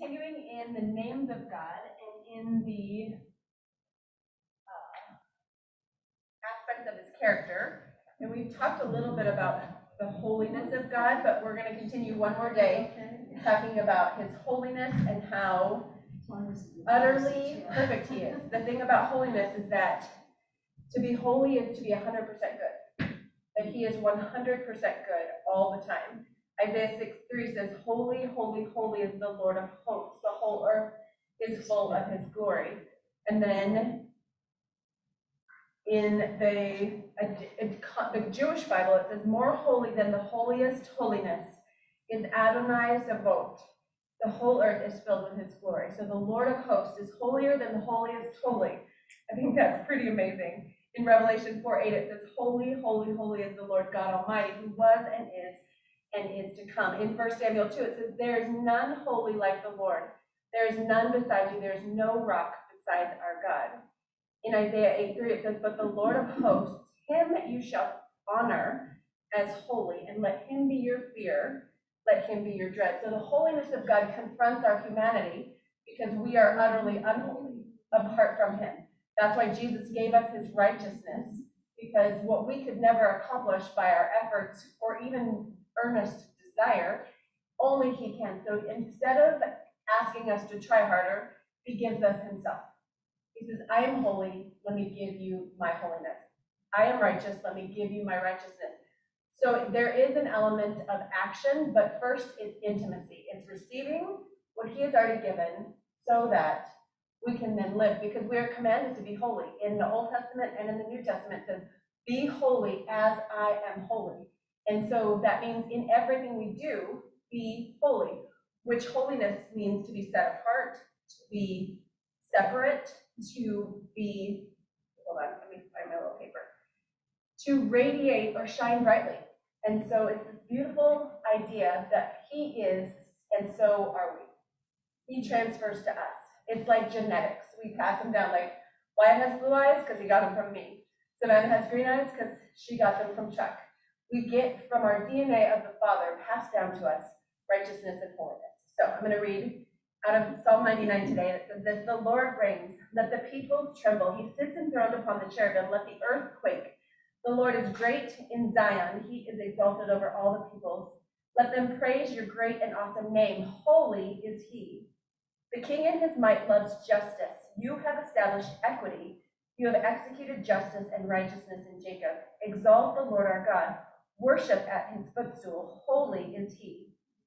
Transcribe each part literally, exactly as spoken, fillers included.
continuing in the names of God and in the uh, aspects of his character. And we've talked a little bit about the holiness of God, but we're going to continue one more day talking about his holiness and how utterly perfect he is. The thing about holiness is that to be holy is to be one hundred percent good. That he is one hundred percent good all the time. Isaiah six three says, "Holy, holy, holy is the Lord of hosts. The whole earth is full of his glory." And then in the, the Jewish Bible, it says, "More holy than the holiest holiness is Adonai Zavot. The whole earth is filled with his glory." So the Lord of hosts is holier than the holiest holy. I think that's pretty amazing. In Revelation four eight, it says, "Holy, holy, holy is the Lord God Almighty, who was and is and is to come." In First Samuel two, it says, "There is none holy like the Lord. There is none beside you. There is no rock besides our God." In Isaiah eight three, it says, "But the Lord of hosts, him you shall honor as holy, and let him be your fear, let him be your dread." So the holiness of God confronts our humanity because we are utterly unholy apart from him. That's why Jesus gave us his righteousness, because what we could never accomplish by our efforts or even earnest desire, only he can. So instead of asking us to try harder, he gives us himself. He says, "I am holy, let me give you my holiness. I am righteous, let me give you my righteousness." So there is an element of action, but first it's intimacy. It's receiving what he has already given so that we can then live, because we are commanded to be holy. In the Old Testament and in the New Testament, it says, "Be holy as I am holy." And so that means in everything we do, be holy, which holiness means to be set apart, to be separate, to be, hold on, let me find my little paper, to radiate or shine brightly. And so it's this beautiful idea that he is, and so are we. He transfers to us. It's like genetics. We pass them down. Like Wyatt has blue eyes because he got them from me. Savannah has green eyes because she got them from Chuck. We get from our D N A of the Father passed down to us righteousness and holiness. So I'm going to read out of Psalm ninety-nine today. It says that the Lord reigns, let the people tremble. He sits enthroned upon the cherubim, let the earth quake. The Lord is great in Zion. He is exalted over all the peoples. Let them praise your great and awesome name. Holy is he. The king in his might loves justice. You have established equity. You have executed justice and righteousness in Jacob. Exalt the Lord our God. Worship at his footstool. Holy is he.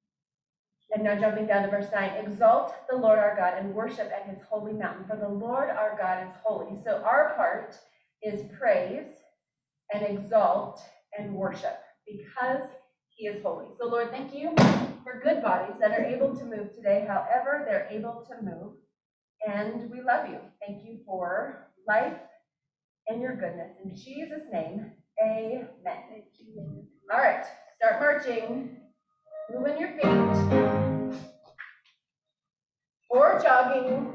And now jumping down to verse nine. Exalt the Lord our God and worship at his holy mountain, for the Lord our God is holy. So our part is praise and exalt and worship because he is holy. So Lord, thank you for good bodies that are able to move today, however they're able to move. And we love you. Thank you for life and your goodness. In Jesus' name, amen. All right, start marching. Moving your feet. Or jogging.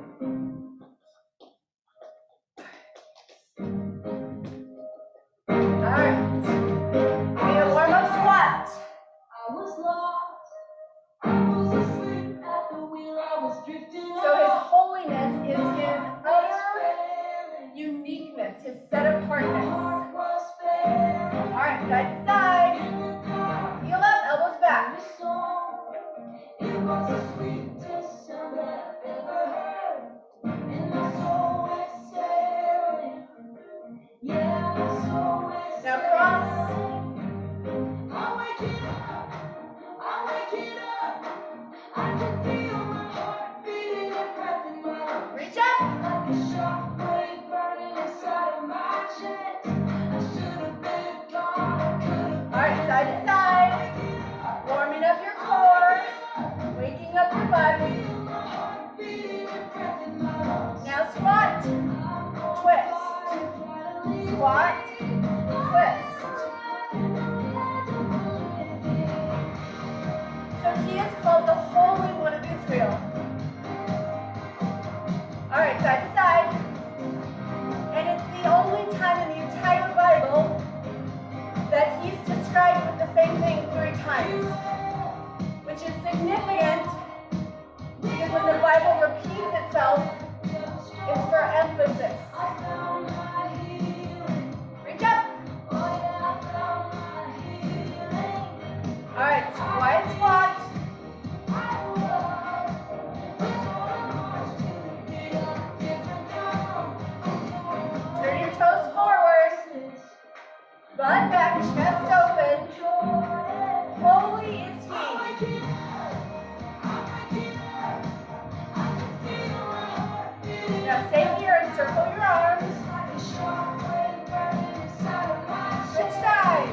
All right. We have warm-up squat. I was lost. I was asleep at the wheel. I was drifting. So his holiness is his utter uniqueness, his set-apartness. All right, side to side. Heel up, elbows back. It was the sweetest sound I've ever heard. And my soul exhaling. Yeah, my soul exhaling. Now cross. I wake it up. I wake it up. I can feel my heart beating and breath in my lungs. Reach up. Like a shockwave burning inside of my chest. I should have been gone. I could have. All right, side to side. Warming up your core. Waking up your body. Now squat. Twist. Squat. Twist. So he is called the Holy One of Israel. All right, side to side. And it's the only time in the entire Bible that he's described with the same thing three times, which is significant because when the Bible repeats itself, it's for emphasis. Reach up. All right, quiet squat. Turn your toes forward. Butt back, chest open. Holy is He. Now stay here and circle your arms. Switch sides.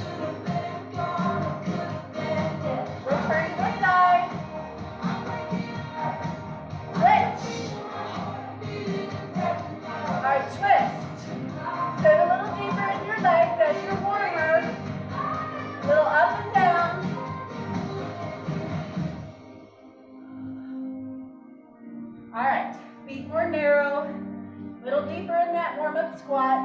Return to the side. Switch. Alright, twist. Sit a little deeper in your legs as your warrior. A little up and down. Alright, feet more narrow. A little deeper in that warm-up squat.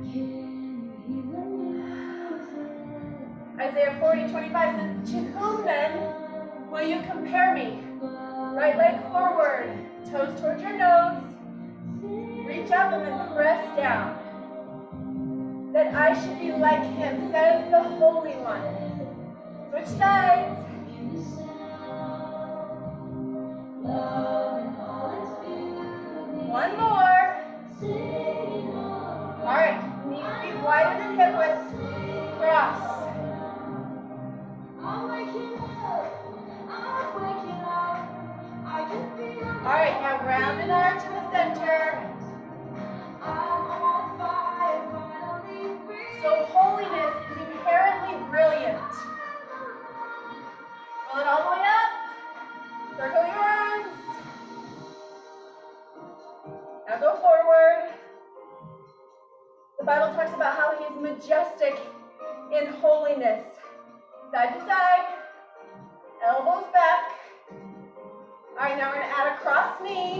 Isaiah forty twenty-five says, to whom then will you compare me? Right leg forward, toes towards your nose. Reach up and then press down. That I should be like Him, says the Holy One. Switch sides. One more. All right, knees feet wider than hip width. Cross. All right, now round and arch in the center. So holiness is inherently brilliant. Roll it all the way up. Circle your arms. Now go forward. The Bible talks about how He is majestic in holiness. Side to side. Elbows back. All right, now we're going to add a cross knee.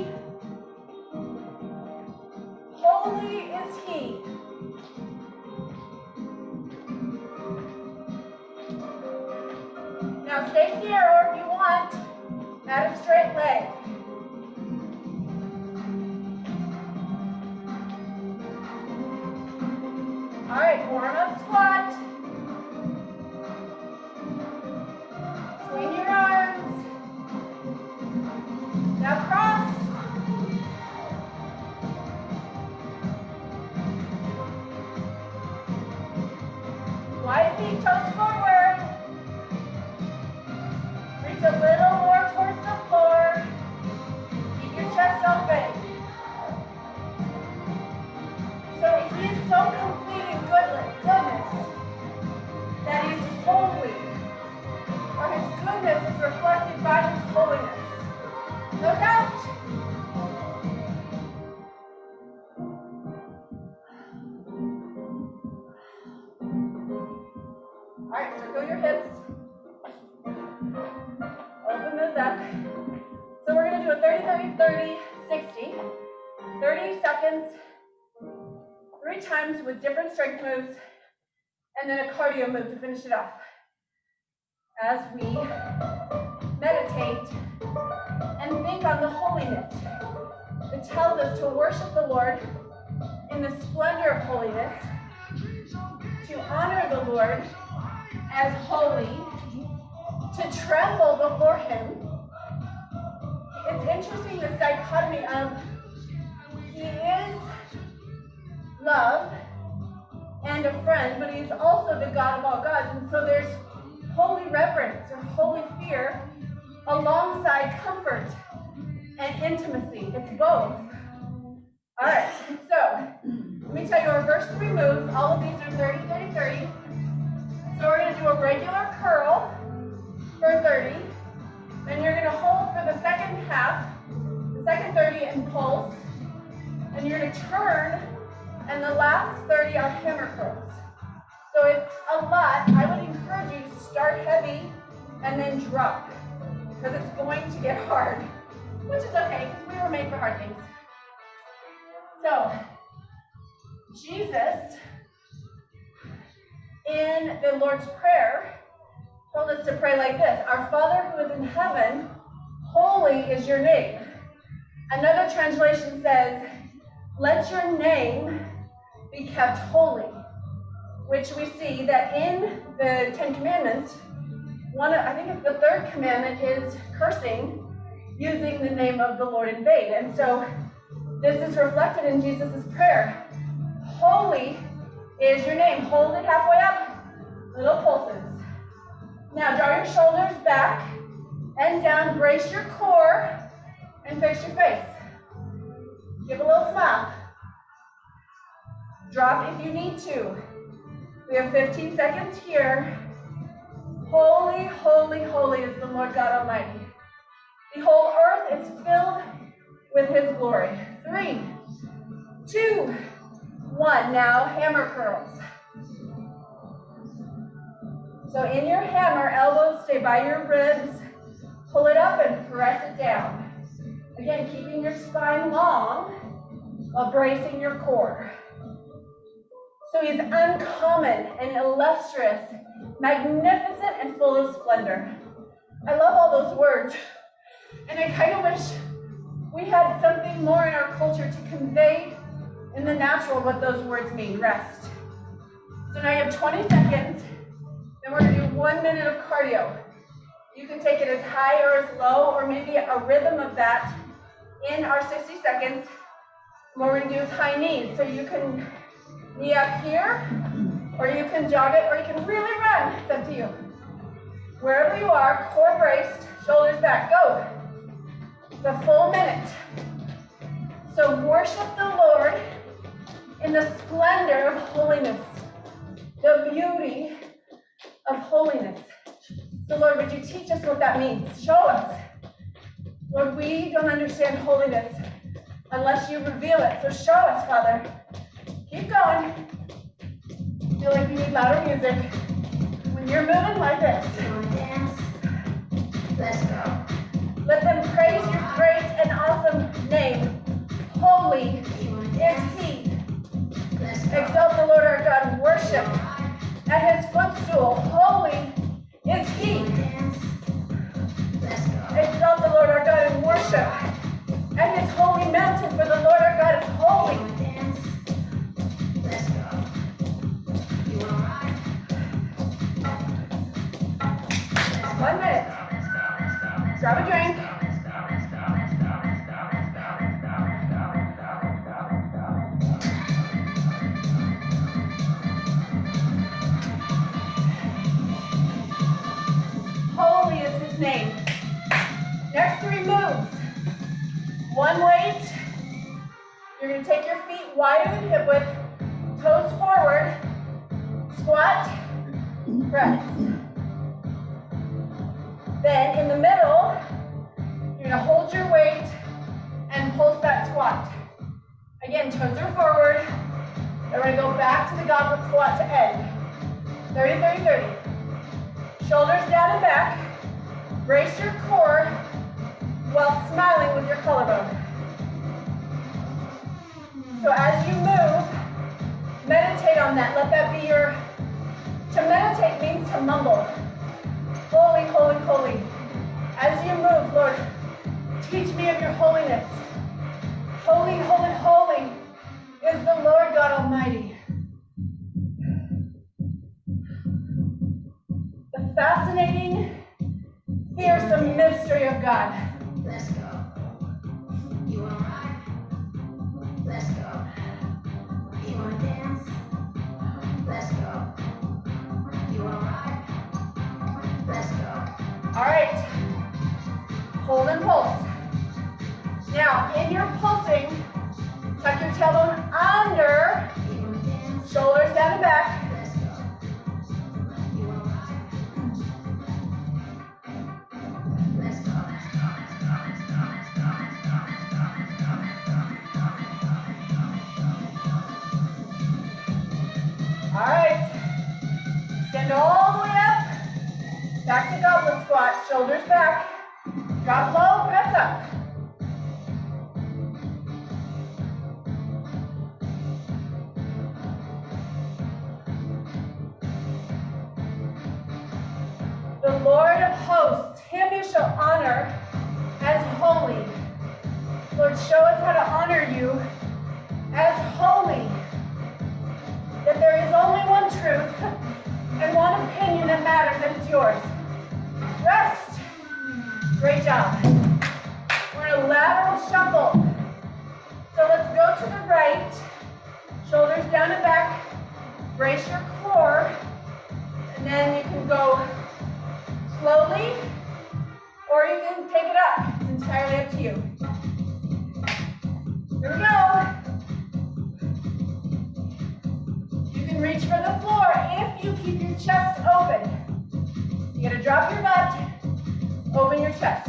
Holy is He. Now stay here, or if you want, add a straight leg. All right, warm up squat. Swing your arms. Now cross. Wide feet, toes forward. Reach a little more towards the floor. Keep your chest open. So He is so complete in goodness, goodness that He's holy. Or His goodness is reflected by His holiness. No doubt. All right, circle your hips. Open those up. So we're going to do a thirty, thirty, thirty, sixty. thirty seconds, three times with different strength moves, and then a cardio move to finish it off. As we meditate and think on the holiness. It tells us to worship the Lord in the splendor of holiness, to honor the Lord as holy, to tremble before Him. It's interesting, this dichotomy of He is love and a friend, but He's also the God of all gods, and so there's holy reverence or holy fear alongside comfort and intimacy. It's both. All right, so let me tell you our first three moves. All of these are thirty, thirty, thirty. So we're going to do a regular curl for thirty. Then you're going to hold for the second half, the second thirty, and pulse. And you're going to turn, and the last thirty are hammer curls. So it's a lot. I would encourage you to start heavy and then drop, because it's going to get hard, which is okay, because we were made for hard things. So, Jesus, in the Lord's Prayer, told us to pray like this: Our Father who is in heaven, holy is your name. Another translation says, let your name be kept holy, which we see that in the Ten Commandments, one, of- I think it's the third commandment is cursing, using the name of the Lord in vain. And so this is reflected in Jesus' prayer. Holy is your name. Hold it halfway up, little pulses. Now draw your shoulders back and down, brace your core, and fix your face. Give a little smile. Drop if you need to. We have fifteen seconds here. Holy, holy, holy is the Lord God Almighty. The whole earth is filled with his glory. Three, two, one. Now hammer curls. So in your hammer, elbows stay by your ribs. Pull it up and press it down. Again, keeping your spine long while bracing your core. So he's uncommon and illustrious, magnificent and full of splendor. I love all those words. And I kind of wish we had something more in our culture to convey in the natural what those words mean, rest. So now you have twenty seconds, then we're gonna do one minute of cardio. You can take it as high or as low, or maybe a rhythm of that in our sixty seconds. What we're gonna do is high knees. So you can knee up here, or you can jog it, or you can really run. It's up to you. Wherever you are, core braced, shoulders back, go. The full minute. So worship the Lord in the splendor of holiness, the beauty of holiness. So Lord, would you teach us what that means? Show us. Lord, we don't understand holiness unless you reveal it. So show us, Father. Keep going. I feel like we need louder music. When you're moving like this. Dance. Let's go. Let them praise your great and awesome name. Holy is he. Exalt the Lord our God. Worship at his footstool. Holy is he. Exalt the Lord our God and worship at his holy mountain, for the Lord our God is holy. One minute. Grab a drink. Holy is his name. Next three moves. One weight. You're going to take your feet wider than hip width, toes forward, squat, press. Then in the middle, you're going to hold your weight and pulse that squat. Again, toes are forward. Then we're going to go back to the goblet squat to end. thirty, thirty, thirty. Shoulders down and back. Brace your core while smiling with your collarbone. So as you move, meditate on that. Let that be your, to meditate means to mumble. Holy, holy, holy. As you move, Lord, teach me of your holiness. Holy, holy, holy is the Lord God Almighty. The fascinating, fearsome mystery of God. Let's go. You wanna ride? Let's go. You wanna dance? Let's go. You wanna ride? Let's go. All right. Hold and pulse. Now, in your pulsing, tuck your tailbone under, You wanna dance? shoulders down and back. Let's go. You wanna ride? Let's go. All right. Stand all the way up. Back to goblet squat, shoulders back. Drop low, press up. The Lord of hosts, him you shall honor as holy. Lord, show us how to honor you as holy. That there is only one truth and one opinion that matters, and it's yours. Rest. Great job. We're in a lateral shuffle. So let's go to the right. Shoulders down and back. Brace your core. And then you can go slowly, or you can take it up. It's entirely up to you. Here we go. You can reach for the floor if you keep your chest open. You gotta drop your butt, open your chest.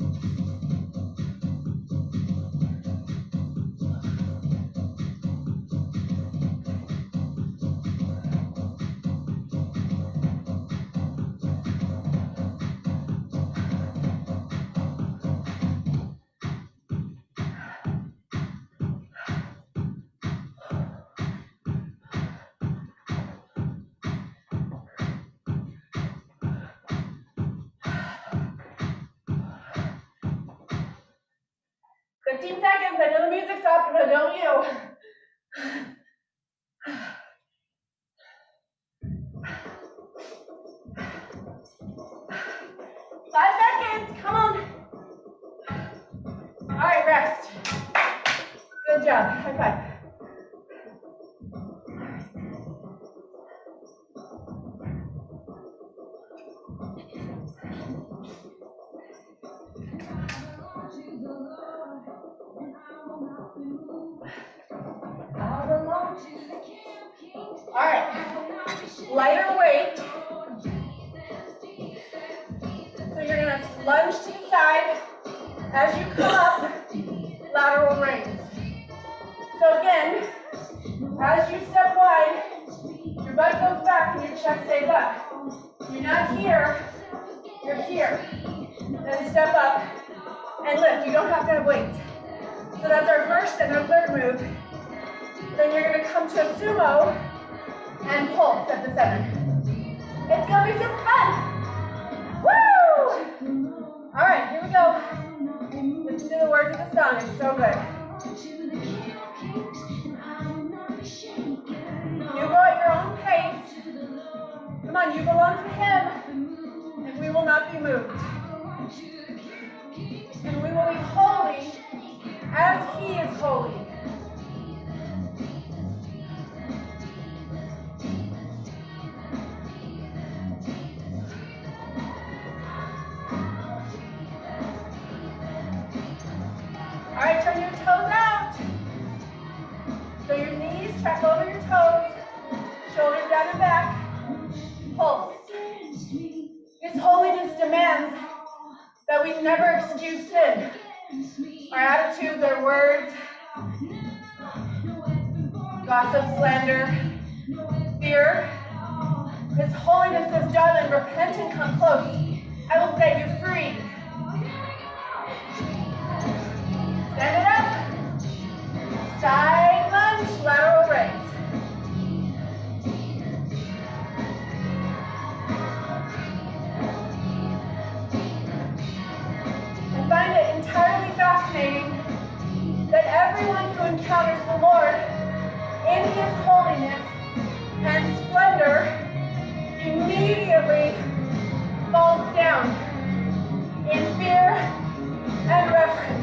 fifteen seconds, I know the music stopped, but don't you. Five seconds, come on. All right, rest. Good job, high five. All right, lighter weight. So you're gonna lunge to the side. As you come up, lateral raise. So again, as you step wide, your butt goes back and your chest stays up. You're not here, you're here. Then step up and lift. You don't have to have weights. So that's our first and our third move. Then you're gonna come to a sumo and pulse at the center. It's gonna be super fun. Woo! All right, here we go. Listen to the words of the song, it's so good. You go at your own pace. Come on, you belong to him, and we will not be moved. And we will be holy as he is holy. All right, turn your toes out. So your knees track over your toes, shoulders down and back. Pulse. His holiness demands that we never excuse sin. Our attitudes, our words, gossip, slander, fear. His holiness says, darling, repent and come close. I will set you free. Stand it up. Side lunge, lateral raise. I find it entirely fascinating that everyone who encounters the Lord in his holiness and splendor immediately falls down in fear and reverence.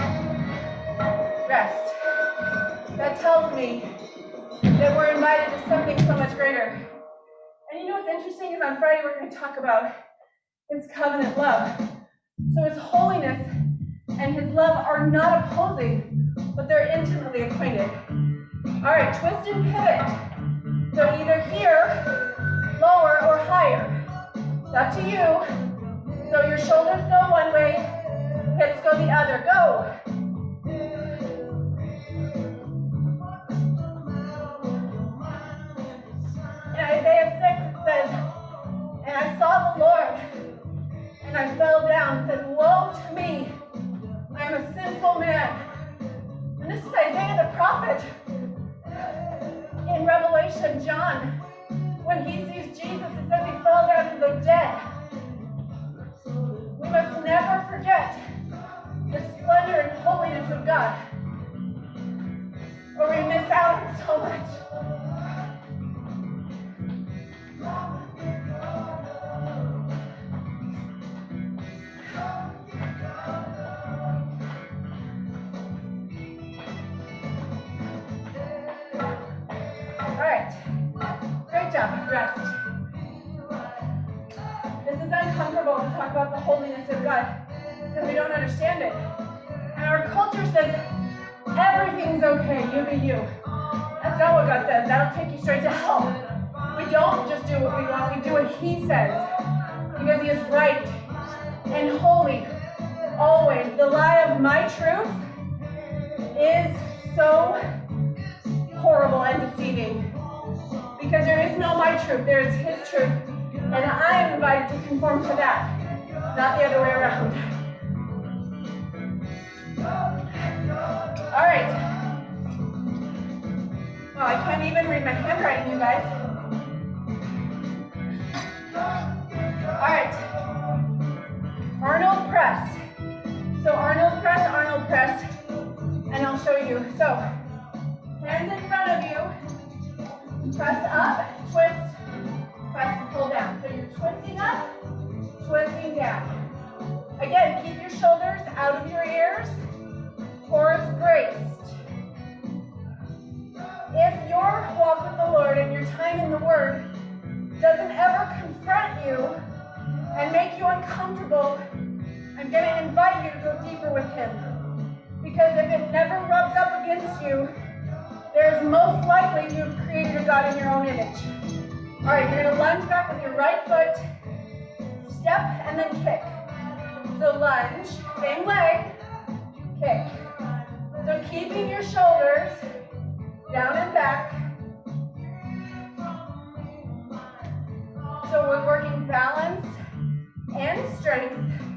Rest. That tells me that we're invited to something so much greater. And you know what's interesting is on Friday we're going to talk about his covenant love. So his holiness and his love are not opposing, but they're intimately acquainted. All right, twist and pivot. So either here, lower, or higher. It's up to you. So your shoulders go one way, hips go the other. Go. In Isaiah six it says, and I saw the Lord, and I fell down and said, woe to me, I am a sinful man. And this is Isaiah the prophet. In Revelation, John, when he sees Jesus, it says he fell down as though dead. We must never forget the splendor and holiness of God. God. Or we miss out on so much. All right. Great job. Rest. This is uncomfortable to talk about the holiness of God because we don't understand it. And our culture says everything's okay, you be you. That's not what God says. That'll take you straight to hell. We don't just do what we want, we do what He says. Because He is right and holy, always. The lie of my truth is so horrible and deceiving. Because there is no my truth, there is His truth. And I am invited to conform to that, not the other way around. All right. Well, I can't even read my handwriting, you guys. All right. Arnold press. So Arnold press, Arnold press, and I'll show you. So hands in front of you. Press up, twist, press and pull down. So you're twisting up, twisting down. Again, keep your shoulders out of your ears. Chords braced. If your walk with the Lord and your time in the Word doesn't ever confront you and make you uncomfortable, I'm going to invite you to go deeper with Him. Because if it never rubs up against you, there is most likely you've created a God in your own image. All right, you're going to lunge back with your right foot, step, and then kick. So lunge, same leg, kick. So keeping your shoulders down and back. So we're working balance and strength.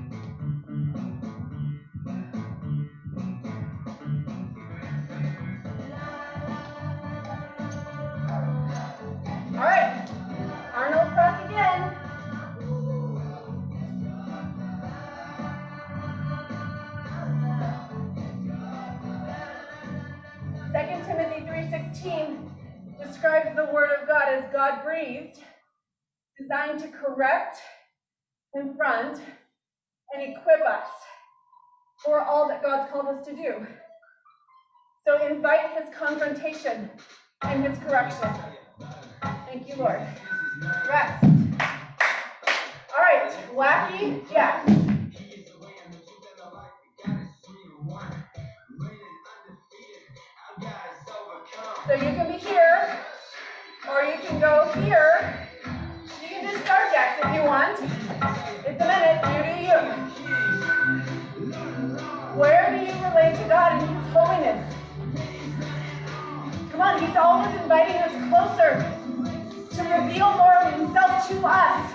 All right, Arnold press again. Second Timothy three sixteen describes the Word of God as God-breathed, designed to correct, confront, and equip us for all that God's called us to do. So invite His confrontation and His correction. Thank you, Lord. Rest. All right, wacky jacks. So you can be here, or you can go here. You can do star jacks if you want. It's a minute, you do you. Where do you relate to God in His holiness? Come on, He's always inviting us closer to reveal more of Himself to us.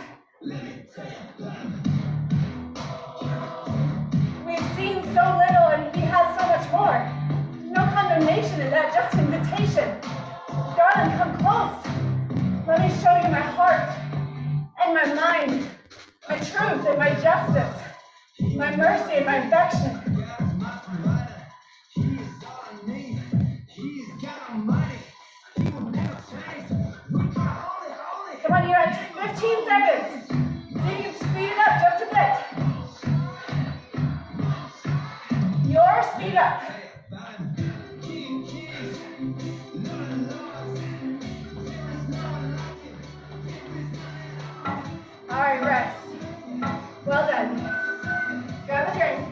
We've seen so little and He has so much more. No condemnation in that, just invitation. Darling, come close. Let me show you my heart and my mind, my truth and my justice, my mercy and my affection. Come on, you're at fifteen seconds. So you can speed it up just a bit. Your speed up. All right, rest. Well done. Grab a drink.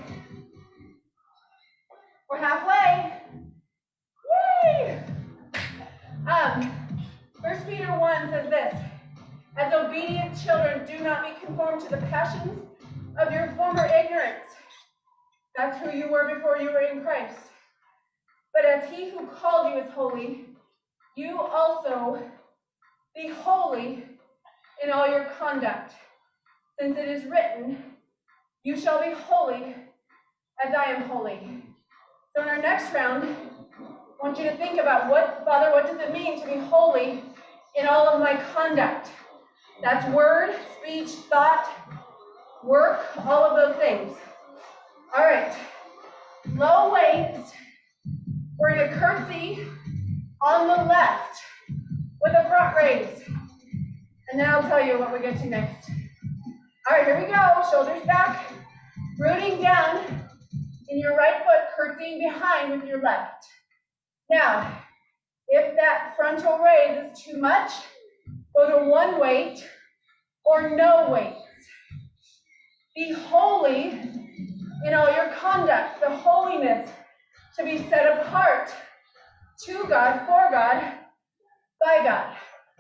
We're halfway. Whee! Um, First Peter one says this: as obedient children, do not be conformed to the passions of your former ignorance. That's who you were before you were in Christ. But as He who called you is holy, you also be holy in all your conduct. Since it is written, you shall be holy as I am holy. So in our next round, I want you to think about what, Father, what does it mean to be holy in all of my conduct? That's word, speech, thought, work, all of those things. All right. low weights. We're going to curtsy on the left with a front raise. And then I'll tell you what we get to next. All right, here we go. Shoulders back, rooting down in your right foot, curtsying behind with your left. Now, if that frontal raise is too much, go to one weight or no weights. Be holy in all your conduct, the holiness to be set apart to God, for God, by God.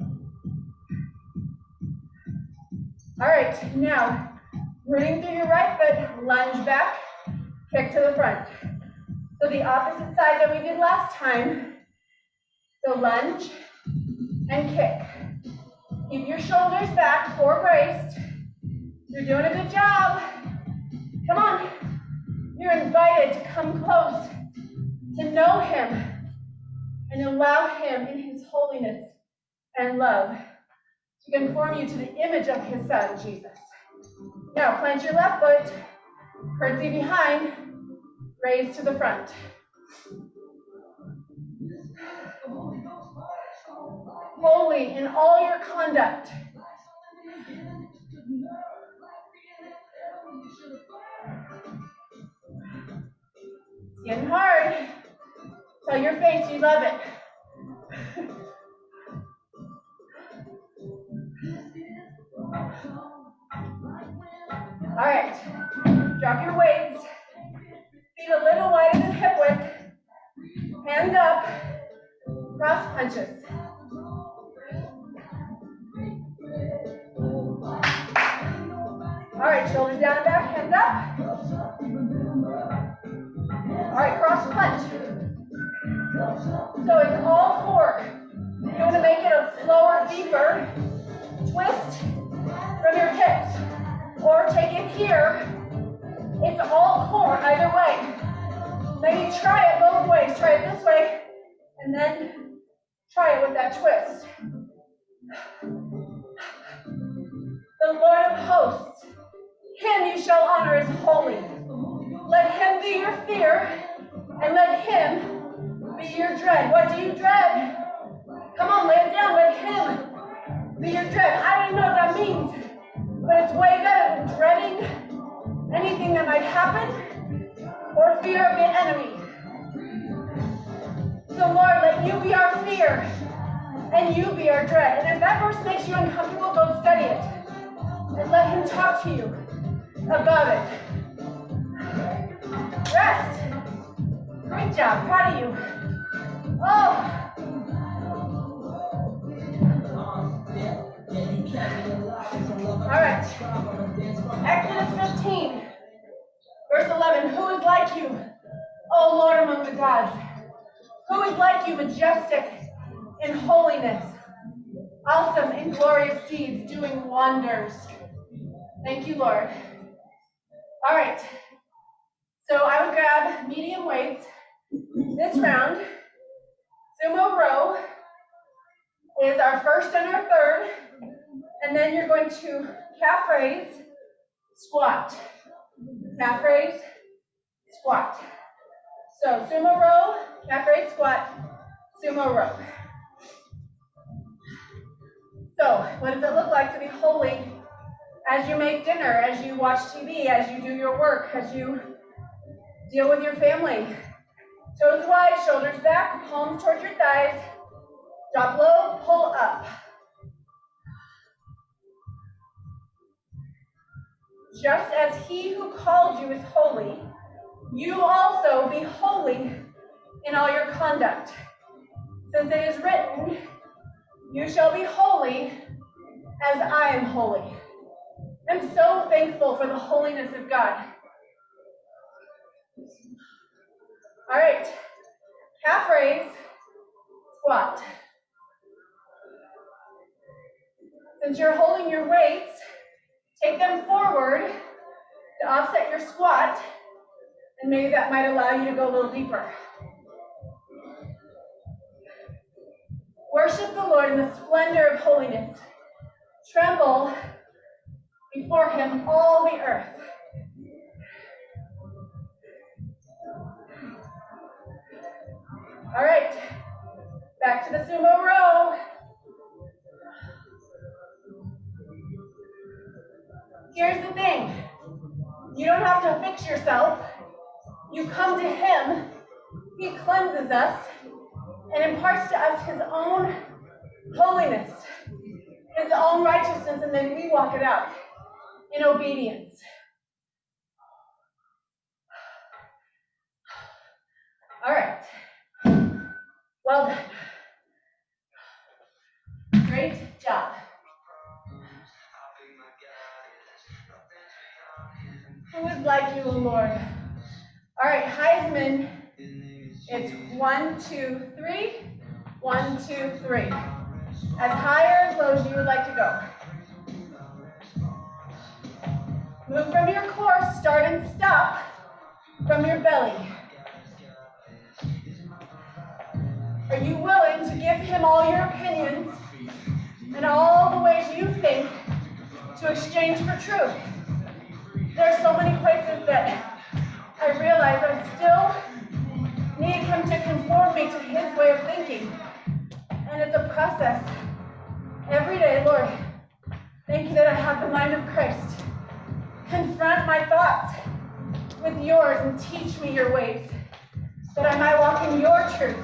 All right, now, rooting through your right foot, lunge back, kick to the front. So the opposite side that we did last time. So lunge and kick. Keep your shoulders back, core braced. You're doing a good job. Come on. You're invited to come close, to know him, and allow him in his holiness and love to conform you to the image of his son, Jesus. Now, plant your left foot, curtsy behind, raise to the front. Holy in all your conduct. It's getting hard. Tell your face you love it. All right, drop your weights, feet a little wider than hip width, hands up, cross punches. All right, shoulders down and back, hands up. All right, cross punch. So it's all core. You want to make it a slower, deeper twist from your hips. Or take it here. It's all core either way. Maybe try it both ways. Try it this way, and then try it with that twist. The Lord of hosts, him you shall honor as holy. Let him be your fear, and let him be your dread. What do you dread? Come on, lay it down. Let him be your dread. I don't even know what that means. But it's way better than dreading anything that might happen or fear of the enemy. So Lord, let you be our fear and you be our dread. And if that verse makes you uncomfortable, go study it. And let him talk to you about it. Rest. Great job. Proud of you. Oh. All right, Exodus fifteen, verse eleven, who is like you, O Lord among the gods? Who is like you, majestic in holiness, awesome in glorious deeds, doing wonders? Thank you, Lord. All right, so I would grab medium weights. This round, sumo row is our first and our third. And then you're going to calf raise, squat. Calf raise, squat. So sumo row, calf raise, squat, sumo row. So what does it look like to be holy as you make dinner, as you watch T V, as you do your work, as you deal with your family? Toes wide, shoulders back, palms towards your thighs. Drop low, pull up. Just as he who called you is holy, you also be holy in all your conduct. Since it is written, you shall be holy as I am holy. I'm so thankful for the holiness of God. All right, calf raise, squat. Since you're holding your weights, take them forward to offset your squat, and maybe that might allow you to go a little deeper. Worship the Lord in the splendor of holiness. Tremble before him, all the earth. All right, back to the sumo row. Here's the thing. You don't have to fix yourself. You come to him. He cleanses us and imparts to us his own holiness, his own righteousness, and then we walk it out in obedience. All right. Well done. Great job. Who is like you, O Lord? All right, Heisman. It's one, two, three. One, two, three. As high or as low as you would like to go. Move from your core, start and stop from your belly. Are you willing to give him all your opinions and all the ways you think to exchange for truth? There are so many places that I realize I still need him to conform me to his way of thinking. And it's a process. Every day, Lord, thank you that I have the mind of Christ. Confront my thoughts with yours and teach me your ways, that I might walk in your truth.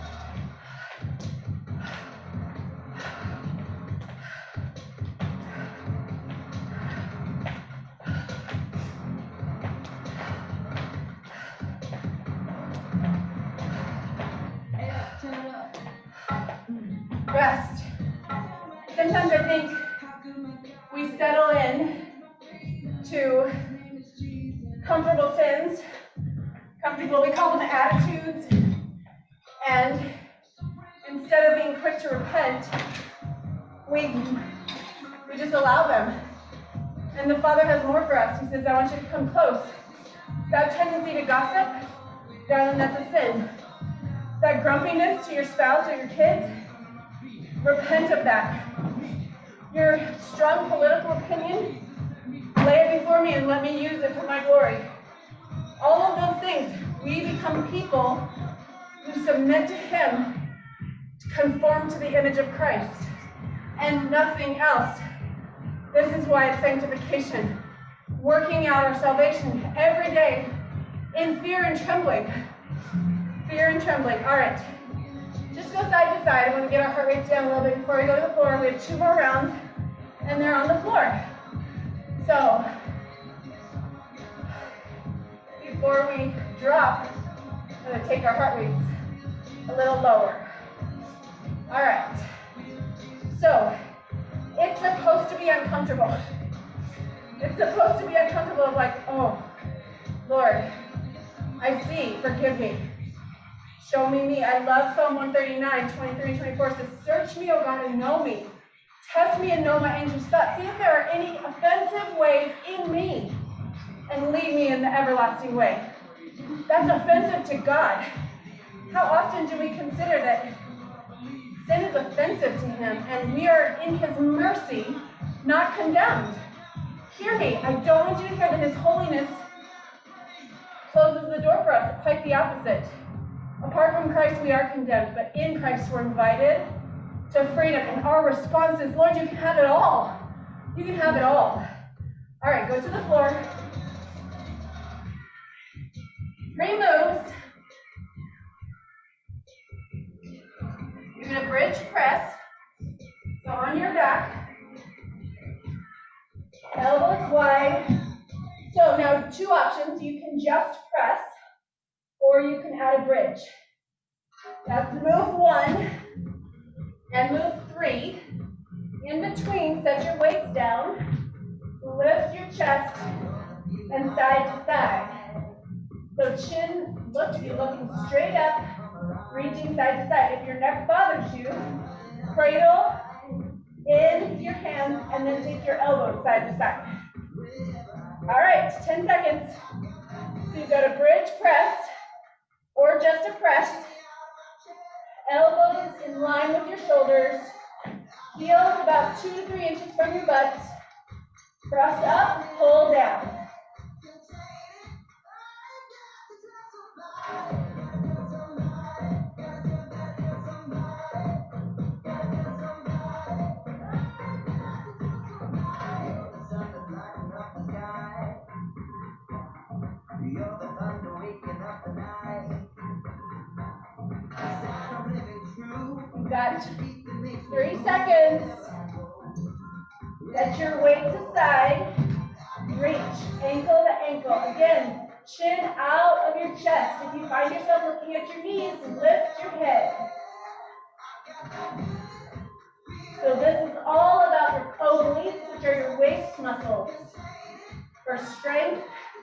Rest. Sometimes I think we settle in to comfortable sins, comfortable, we call them attitudes, and instead of being quick to repent, we, we just allow them. And the Father has more for us. He says, I want you to come close. That tendency to gossip, darling, that's a sin. That grumpiness to your spouse or your kids, repent of that. Your strong political opinion, lay it before me and let me use it for my glory. All of those things, we become people who submit to him to conform to the image of Christ and nothing else. This is why it's sanctification, working out our salvation every day in fear and trembling. Fear and trembling. All right. Just go side to side. I want to get our heart rates down a little bit before we go to the floor. We have two more rounds, and they're on the floor. So, before we drop, I'm going to take our heart rates a little lower. All right. So, it's supposed to be uncomfortable. It's supposed to be uncomfortable, like, oh, Lord, I see, forgive me. Show me me. I love Psalm one thirty-nine, twenty-three and twenty-four. It says, search me, O God, and know me. Test me and know my anxious thoughts. See if there are any offensive ways in me, and lead me in the everlasting way. That's offensive to God. How often do we consider that sin is offensive to him, and we are in his mercy, not condemned? Hear me. I don't want you to hear that his holiness closes the door for us. Quite the opposite. Apart from Christ, we are condemned, but in Christ, we're invited to freedom. And our response is, Lord, you can have it all. You can have it all. All right, go to the floor. Three moves. You're going to bridge press. So on your back. Elbows wide. So now two options. You can just press, or you can add a bridge. Now move one and move three. In between, set your weights down, lift your chest, and side to side. So chin, look, you're looking straight up, reaching side to side. If your neck bothers you, cradle in your hands and then take your elbows side to side. All right, ten seconds. So you've got a bridge press, or just a press. Elbows in line with your shoulders. Heels about two to three inches from your butt. Press up, pull down. You've got three seconds. Set your weights aside. Reach ankle to ankle. Again, chin out of your chest. If you find yourself looking at your knees, lift your head. So this is all about your obliques, which are your waist muscles, for strength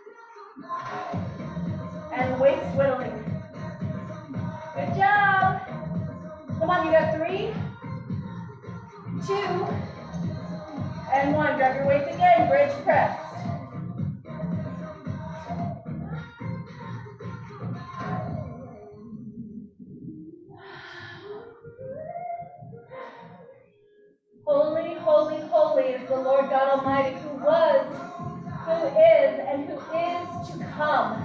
and waist whittling. Good job. Come on, you got three, two, and one. Grab your weights again, bridge press. Holy, holy, holy is the Lord God Almighty, who was, who is, and who is to come.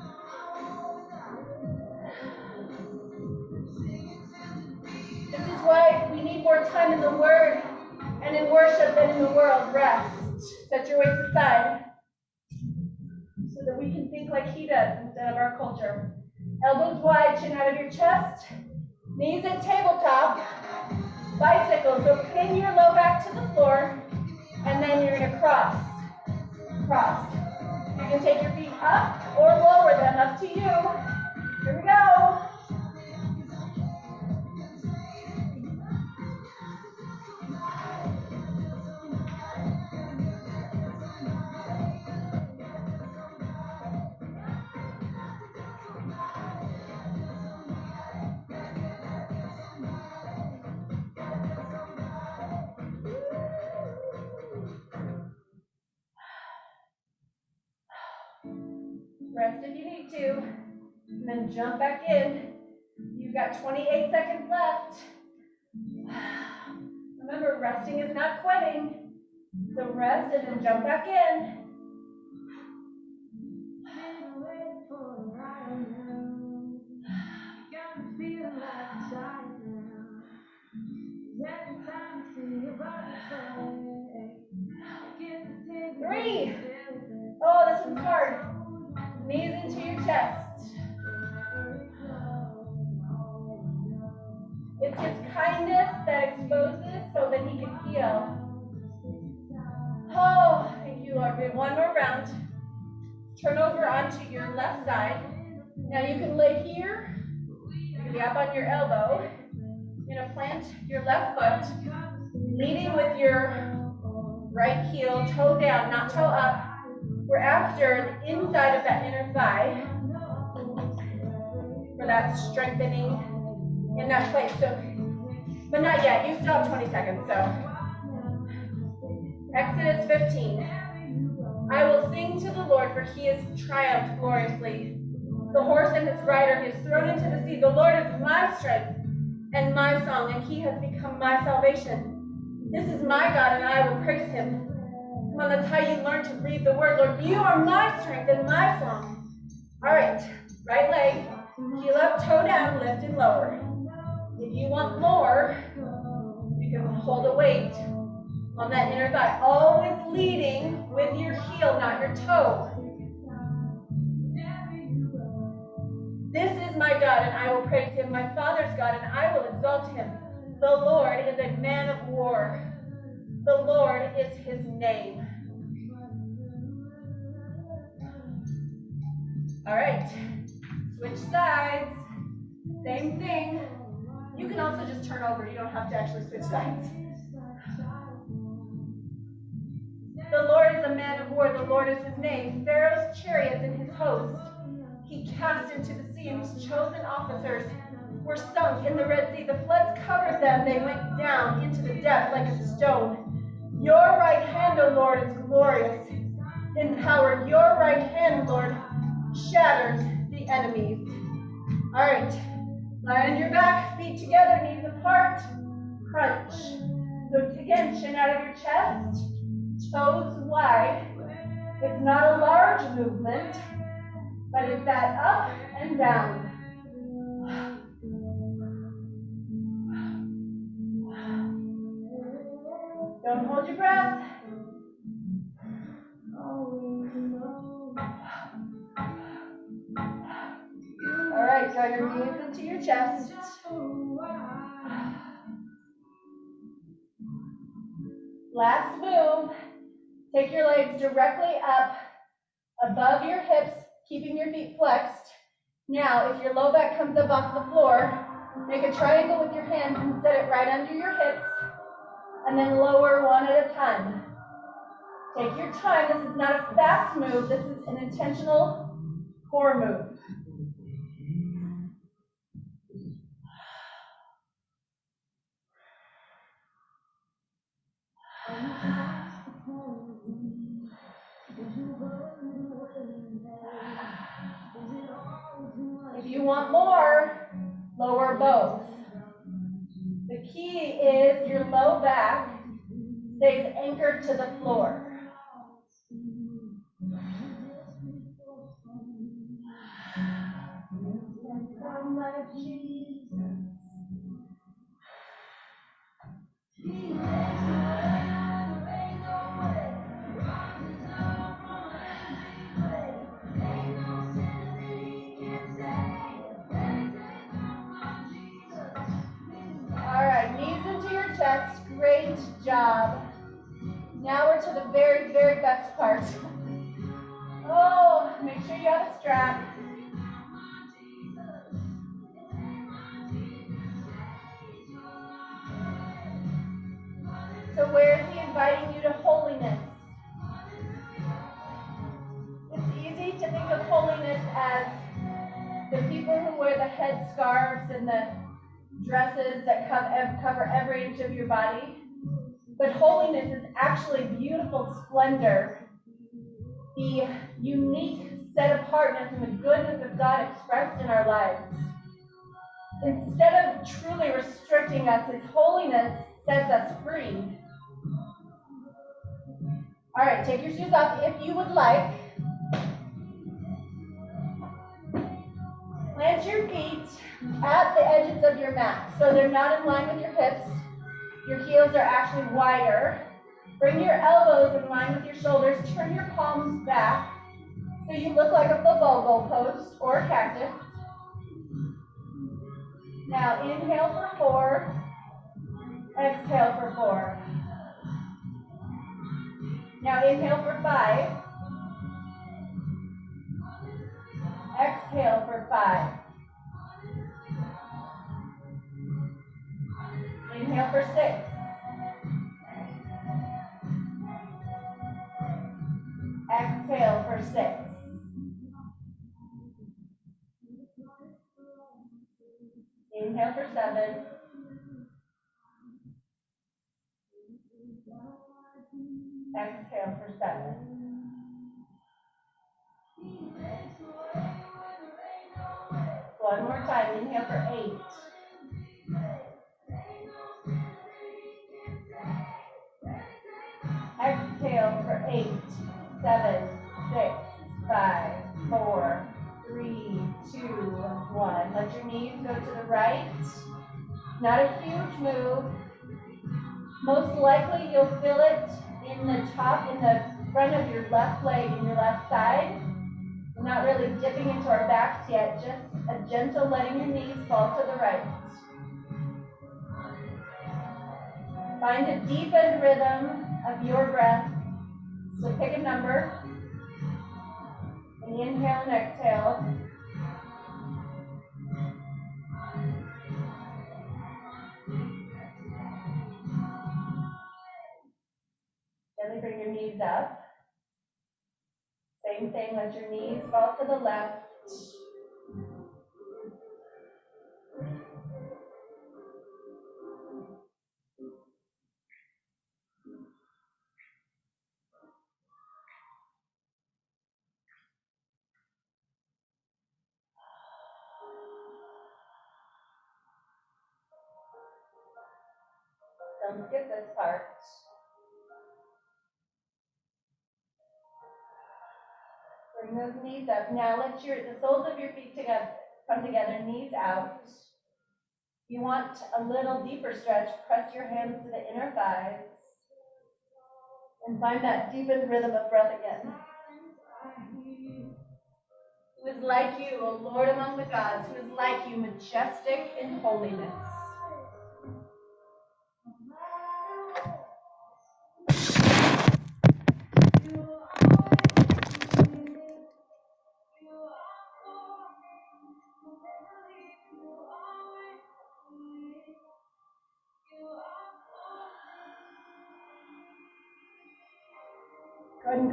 This is why we need more time in the Word and in worship than in the world. Rest. Set your weights aside so that we can think like He does instead of our culture. Elbows wide, chin out of your chest. Knees at tabletop. Bicycle. So pin your low back to the floor, and then you're going to cross. Cross. You can take your feet up or lower them, up to you. Here we go. Rest if you need to, and then jump back in. You've got twenty-eight seconds left. Remember, resting is not quitting. So rest and then jump back in. Three. Oh, this one's hard. Knees into your chest. It's His kindness that exposes so that He can heal. Oh, thank you, Lord. We have one more round. Turn over onto your left side. Now you can lay here. You can be up on your elbow. You're going to plant your left foot, leading with your right heel, toe down, not toe up. We're after the inside of that inner thigh for that strengthening in that place. So, but not yet. You still have twenty seconds. So, Exodus fifteen. I will sing to the Lord, for He has triumphed gloriously. The horse and its rider He has thrown into the sea. The Lord is my strength and my song, and He has become my salvation. This is my God, and I will praise Him. Come on, that's how you learn to read the Word. Lord, You are my strength and my song. All right, right leg, heel up, toe down, lift and lower. If you want more, you can hold a weight on that inner thigh. Always leading with your heel, not your toe. This is my God, and I will praise Him, my Father's God, and I will exalt Him. The Lord is a man of war. The Lord is His name. All right, switch sides. Same thing. You can also just turn over. You don't have to actually switch sides. The Lord is a man of war. The Lord is His name. Pharaoh's chariots and his host He cast into the sea, and His chosen officers were sunk in the Red Sea. The floods covered them. They went down into the depths like a stone. Your right hand, O Lord, is glorious in power. Your right hand, Lord, shatters the enemies. All right, lie on your back, feet together, knees apart, crunch. So again, chin out of your chest, toes wide. It's not a large movement, but it's that up and down. Don't hold your breath. All right, draw your knees into your chest. Last move. Take your legs directly up above your hips, keeping your feet flexed. Now, if your low back comes up off the floor, make a triangle with your hands and set it right under your hips, and then lower one at a time. Take your time. This is not a fast move. This is an intentional core move. If you want more, lower both. The key is your low back stays anchored to the floor. All right, knees into your chest. Great job. Now we're to the very, very best part. Oh, make sure you have a strap. So where is he inviting you to holiness? It's easy to think of holiness as the people who wear the headscarves and the dresses that cover every inch of your body. But holiness is actually beautiful splendor, the unique set apartness and the goodness of God expressed in our lives. Instead of truly restricting us, His holiness sets us free. All right, take your shoes off if you would like. Plant your feet at the edges of your mat, so they're not in line with your hips. Your heels are actually wider. Bring your elbows in line with your shoulders. Turn your palms back so you look like a football goalpost or a cactus. Now inhale for four. Exhale for four. Now inhale for five. Exhale for five. Inhale for six. Exhale for six. Inhale for seven. Exhale for seven. One more time. Inhale for eight. Exhale for eight, seven, six, five, four, three, two, one. Let your knees go to the right. Not a huge move. Most likely you'll feel it in the top, in the front of your left leg and your left side. We're not really dipping into our backs yet, just a gentle letting your knees fall to the right. Find a deepened rhythm of your breath. So pick a number. And inhale and exhale. Gently bring your knees up. Same thing, let your knees fall to the left. Don't skip this part. Bring those knees up. Now let your the soles of your feet together come together, knees out. You want a little deeper stretch, press your hands to the inner thighs. And find that deepened rhythm of breath again. Who is like you, O Lord among the gods, who is like you, majestic in holiness.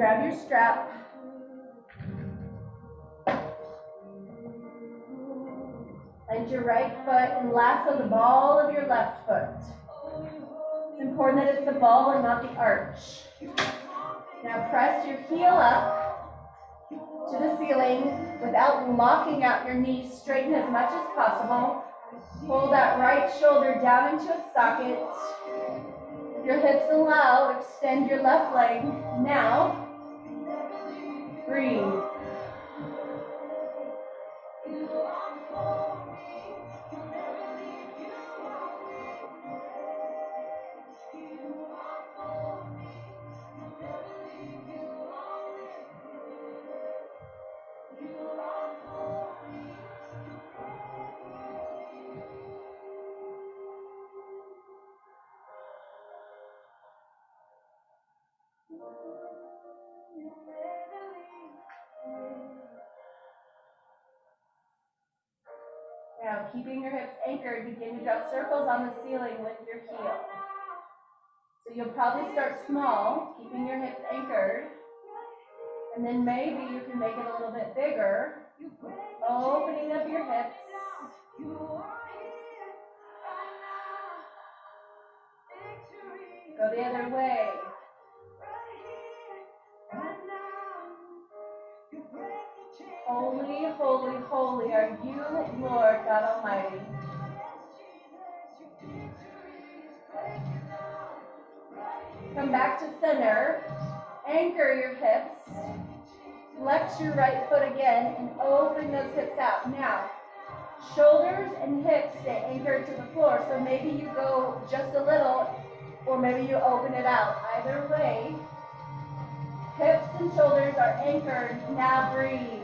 grab your strap. Plant your right foot and lasso the ball of your left foot. It's important that it's the ball and not the arch. Now press your heel up to the ceiling without locking out your knees. Straighten as much as possible. Pull that right shoulder down into its socket. If your hips allow, extend your left leg. Now, breathe. Now, keeping your hips anchored, begin to draw circles on the ceiling with your heel. So you'll probably start small, keeping your hips anchored, and then maybe you can make it a little bit bigger, opening up your hips. Go the other way. Holy, holy, holy are you, Lord God Almighty. Come back to center. Anchor your hips. Flex your right foot again and open those hips out. Now, shoulders and hips stay anchored to the floor. So maybe you go just a little, or maybe you open it out. Either way, hips and shoulders are anchored. Now breathe.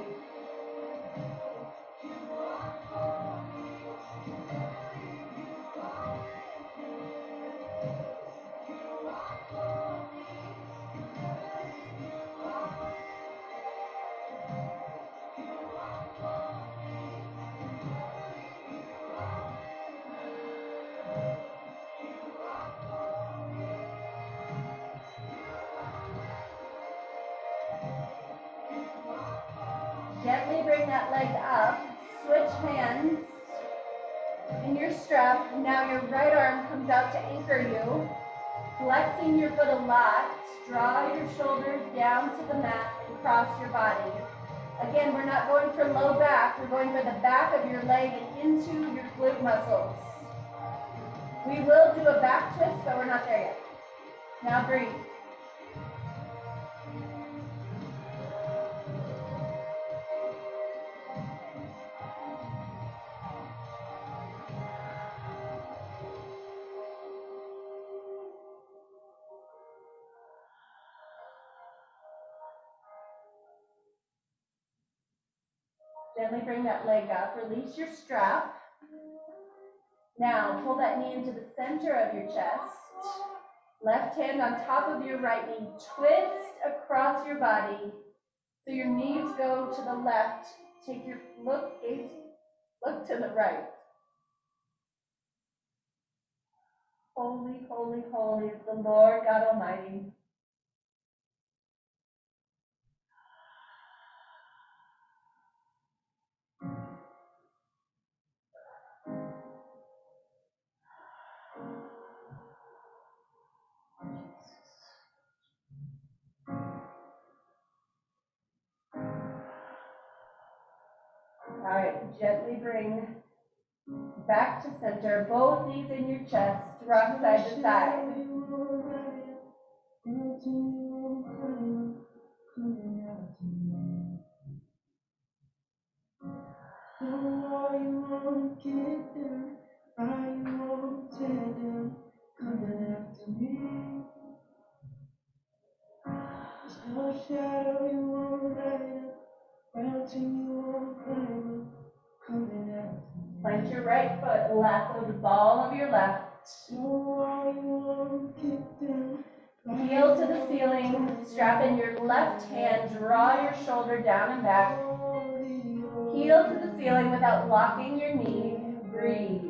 Gently bring that leg up. Switch hands in your strap. Now your right arm comes out to anchor you. Flexing your foot a lot. Draw your shoulders down to the mat and cross your body. Again, we're not going for low back. We're going for the back of your leg and into your glute muscles. We will do a back twist, but we're not there yet. Now breathe. Gently bring that leg up. Release your strap. Now pull that knee into the center of your chest. Left hand on top of your right knee. Twist across your body so your knees go to the left. Take your look, gaze, look to the right. Holy, holy, holy is the Lord God Almighty. All right, gently bring back to center, both knees in your chest, rock side to side. Plant your right foot, lasso the ball of your left. Heel to the ceiling, strap in your left hand, draw your shoulder down and back. Heel to the ceiling without locking your knee. Breathe.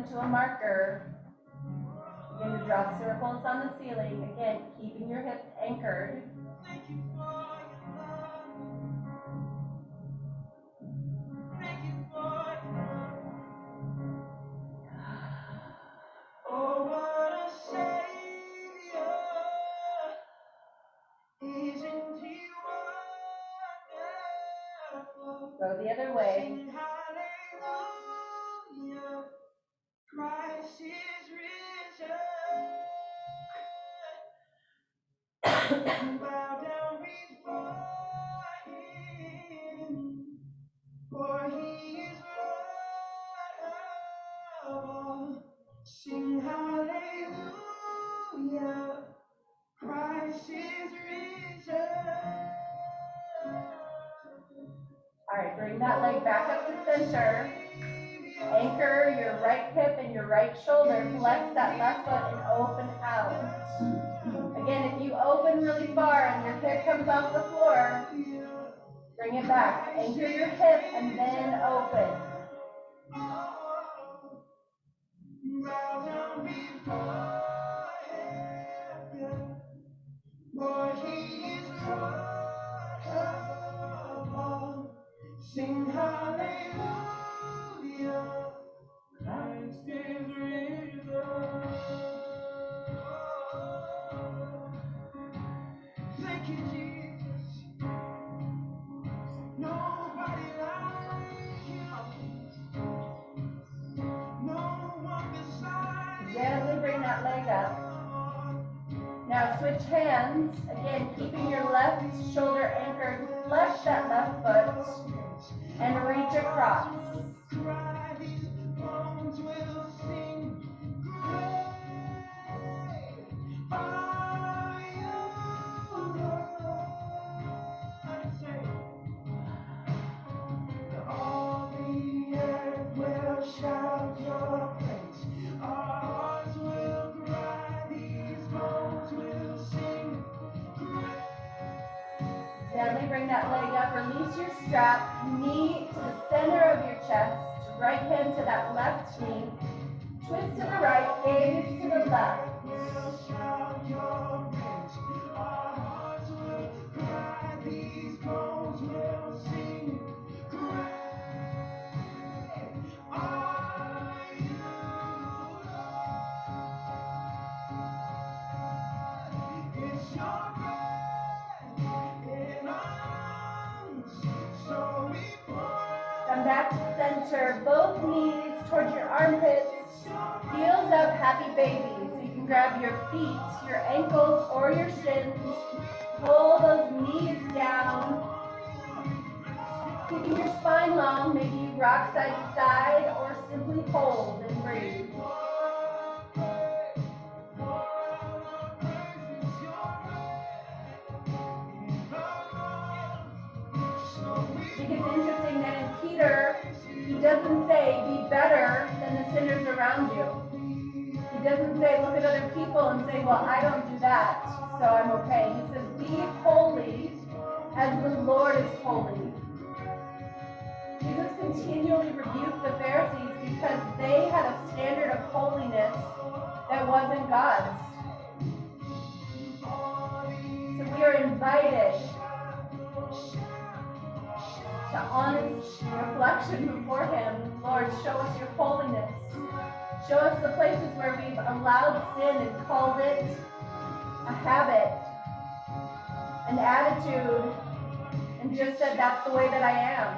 to a marker. Begin to draw circles on the ceiling. Again, keeping your hips anchored. Thank you for your love. Thank you for your love. Oh, what a Savior. Isn't he wonderful? Go the other way. Sing hallelujah. Christ is risen. Bow down before him, for he is Lord of all. Sing hallelujah. Christ is risen. All right, bring that leg back up to center. Anchor your right hip and your right shoulder. Flex that left foot and open out. Again, if you open really far and your hip comes off the floor, bring it back. Anchor your hip and then open. Bow down before him, for he is Lord of all. Sing hallelujah. Christ is risen. Thank you, Jesus. Nobody like you. No one beside you. Gently bring that leg up. Now switch hands. Again, keeping your left shoulder anchored. Flex that left foot and reach across. These bones will sing. Great are you, Lord. Say, all the earth will shout your praise. Our hearts will cry. These bones will sing. Gently bring that leg up. Release your strap. Knee to the center of your chest. Right hand to that left knee. Twist to the right. Gaze to the left. Will shout your praise. Our hearts will cry. These bones will sing. Great are you, Lord. It's your breath in our lungs, so we pour Come back to center. Both knees towards your armpits. Heels up, happy baby. So you can grab your feet, your ankles, or your shins. Pull those knees down. Keeping your spine long, maybe you rock side to side or simply hold and breathe. I think it's interesting that in Peter, he doesn't say be better than the sinners around you. He doesn't say look at other people and say, well, I don't do that, so I'm okay. He says be holy as the Lord is holy. Jesus continually rebuked the Pharisees because they had a standard of holiness that wasn't God's. So we are invited to honest reflection before him. Lord, show us your holiness. Show us the places where we've allowed sin and called it a habit, an attitude, and just said that's the way that I am.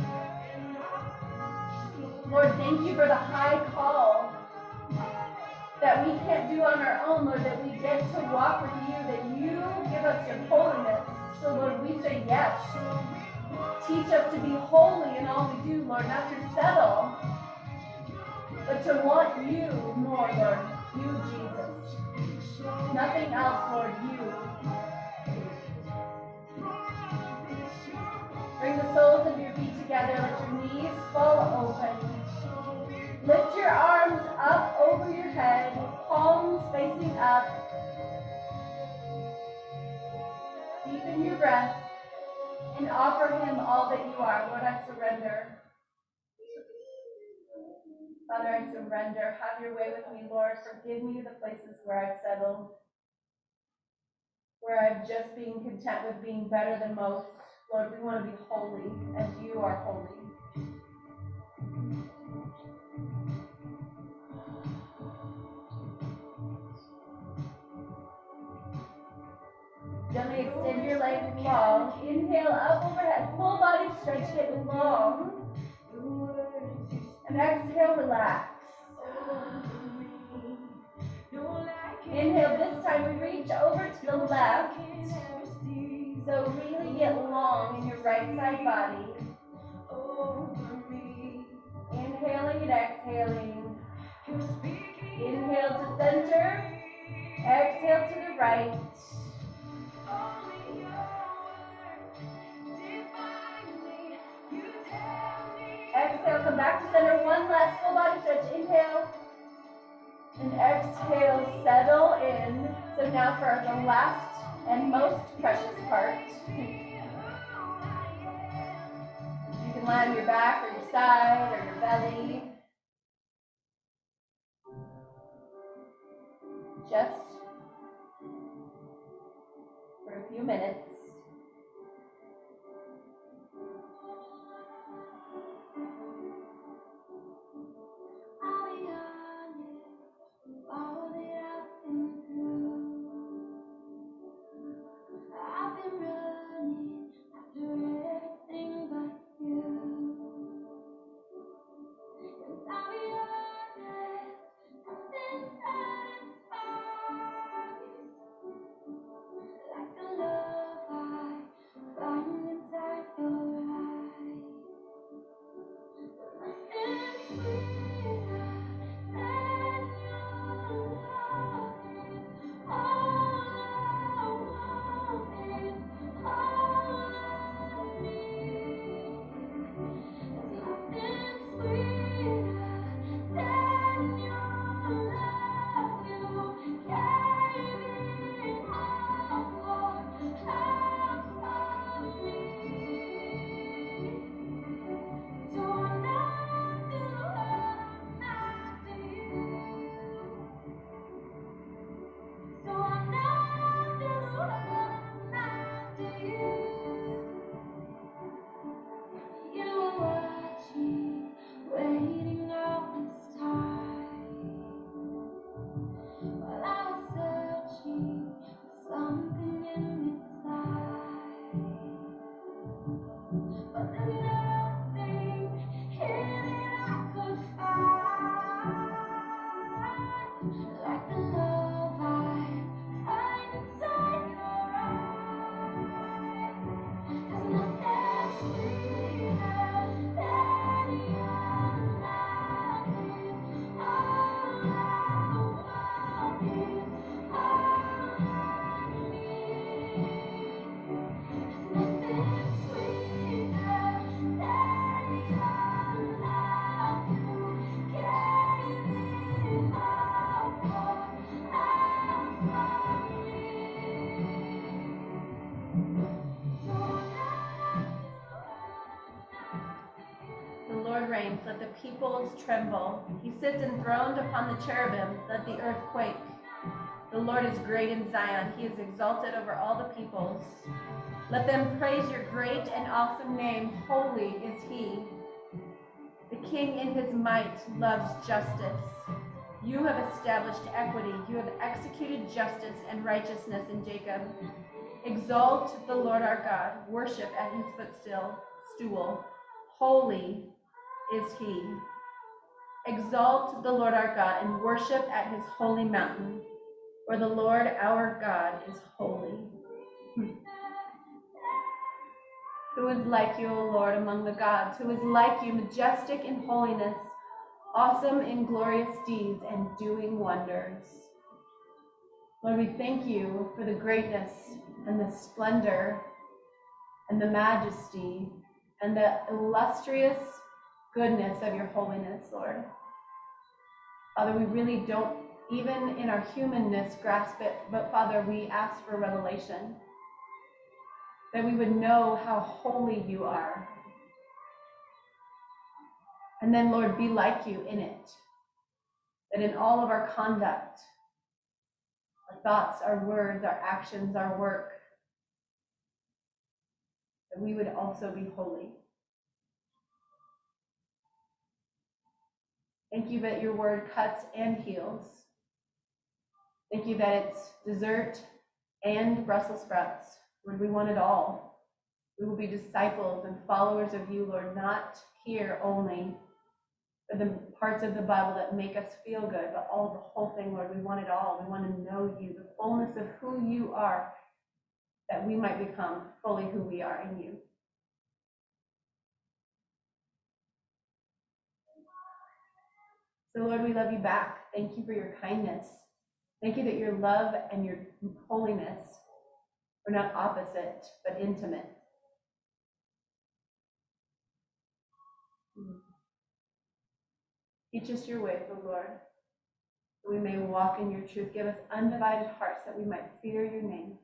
Lord, thank you for the high call that we can't do on our own, Lord, that we get to walk with you, that you give us your holiness. So, Lord, we say yes. Teach us to be holy in all we do, Lord, not to settle, but to want you more, Lord. You, Jesus. Nothing else, Lord, you. Bring the soles of your feet together. Let your knees fall open. Lift your arms up over your head, palms facing up. Deepen your breath and offer him all that you are. Lord, I surrender. Father, I surrender. Have your way with me, Lord. Forgive me the places where I've settled, where I've just been content with being better than most. Lord, we want to be holy as you are holy. Gently extend your legs long. Inhale up overhead. Full body stretch, get long. And exhale, relax. Inhale, this time we reach over to the left. So really get long in your right side body. Inhaling and exhaling. Inhale to center. Exhale to the right. Exhale, come back to center. One last full body stretch. Inhale. And exhale, settle in. So now for the last and most precious part. You can lie on your back or your side or your belly. Just for a few minutes. All that I've been through, I've been running after everything but you. And I'll be honest, nothing satisfies like the love I find inside your eyes. Nothing sweeter than your love is all I want, is all I need. There's nothing sweeter than your love. You gave it all for half of me. So I'm not too hard after you. So I'm not too hard after you. You were watching, waiting all this time, while I was searching for something in its light. But there's nothing here that I could find like the love I find inside your eyes. There's nothing sweeter than your love is all I want, is all I need. Nothing sweeter than your love. You gave it all for half of me. So The Lord reigns, let the peoples tremble. He sits enthroned upon the cherubim, let the earth quake. The Lord is great in Zion, he is exalted over all the peoples. Let them praise your great and awesome name, holy is he. The King in his might loves justice. You have established equity, you have executed justice and righteousness in Jacob. Exalt the Lord our God, worship at his footstool, stool. Holy is he. Exalt the Lord our God and worship at his holy mountain, for the Lord our God is holy. Hmm. Who is like you, O Lord, among the gods? Who is like you, majestic in holiness, awesome in glorious deeds, and doing wonders? Lord, we thank you for the greatness and the splendor and the majesty and the illustrious goodness of your holiness, Lord. Father, we really don't, even in our humanness, grasp it, but Father, we ask for revelation, that we would know how holy you are. And then, Lord, be like you in it. That in all of our conduct, our thoughts, our words, our actions, our work, that we would also be holy. Thank you that your word cuts and heals. Thank you that it's dessert and Brussels sprouts. Lord, we want it all. We will be disciples and followers of you, Lord, not here only for the parts of the Bible that make us feel good, but all the whole thing, Lord. We want it all. We want to know you, the fullness of who you are, that we might become fully who we are in you. So, Lord, we love you back. Thank you for your kindness. Thank you that your love and your holiness are not opposite, but intimate. Teach us your ways, O Lord, that we may walk in your truth. Give us undivided hearts that we might fear your name.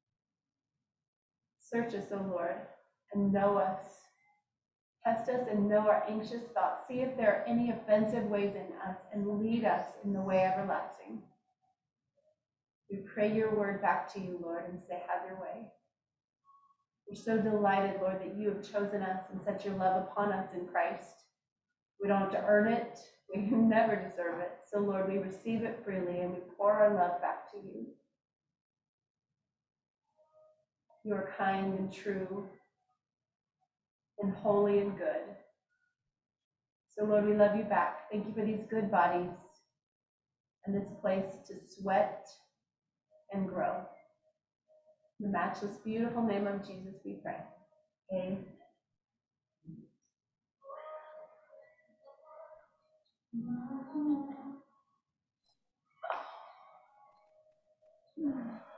Search us, O Lord, and know us. Test us and know our anxious thoughts. See if there are any offensive ways in us, and lead us in the way everlasting. We pray your word back to you, Lord, and say, have your way. We're so delighted, Lord, that you have chosen us and set your love upon us in Christ. We don't have to earn it. We never deserve it. So, Lord, we receive it freely and we pour our love back to you. You are kind and true and holy and good. So, Lord, we love you back. Thank you for these good bodies and this place to sweat and grow. In the matchless, beautiful name of Jesus, we pray. Amen.